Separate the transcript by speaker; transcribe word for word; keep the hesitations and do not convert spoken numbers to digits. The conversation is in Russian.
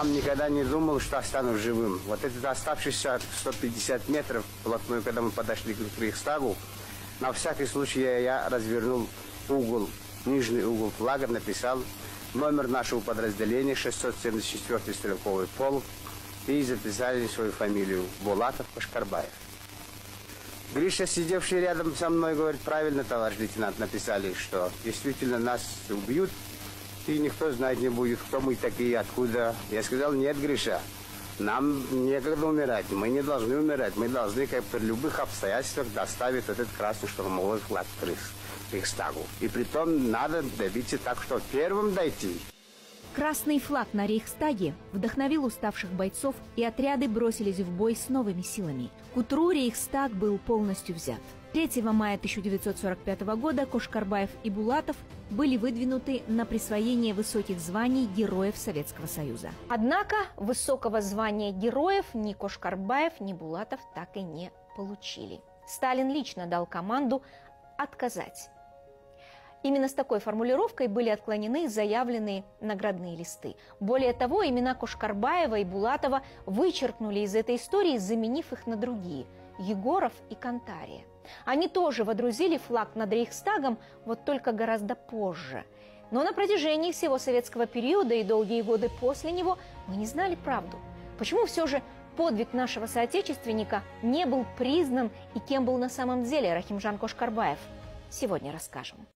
Speaker 1: Никогда не думал, что останусь живым. Вот этот оставшийся сто пятьдесят метров вплотную, когда мы подошли к Рейхстагу, на всякий случай я развернул угол, нижний угол флага, написал номер нашего подразделения, шестьсот семьдесят четвёртый стрелковый полк, и записали свою фамилию Булатов Кошкарбаев. Гриша, сидевший рядом со мной, говорит: правильно, товарищ лейтенант, написали, что действительно нас убьют, и никто знать не будет, кто мы такие, откуда. Я сказал: нет, Гриша, нам некогда умирать, мы не должны умирать, мы должны, как при любых обстоятельствах, доставить этот красный штурмовой флаг к Рейхстагу. И притом надо добиться так, что первым дойти.
Speaker 2: Красный флаг на Рейхстаге вдохновил уставших бойцов, и отряды бросились в бой с новыми силами. К утру Рейхстаг был полностью взят. третьего мая тысяча девятьсот сорок пятого года Кошкарбаев и Булатов были выдвинуты на присвоение высоких званий Героев Советского Союза. Однако высокого звания героев ни Кошкарбаев, ни Булатов так и не получили. Сталин лично дал команду отказать. Именно с такой формулировкой были отклонены заявленные наградные листы. Более того, имена Кошкарбаева и Булатова вычеркнули из этой истории, заменив их на другие – Егоров и Кантария. Они тоже водрузили флаг над Рейхстагом, вот только гораздо позже. Но на протяжении всего советского периода и долгие годы после него мы не знали правду. Почему все же подвиг нашего соотечественника не был признан и кем был на самом деле Рахимжан Кошкарбаев? Сегодня расскажем.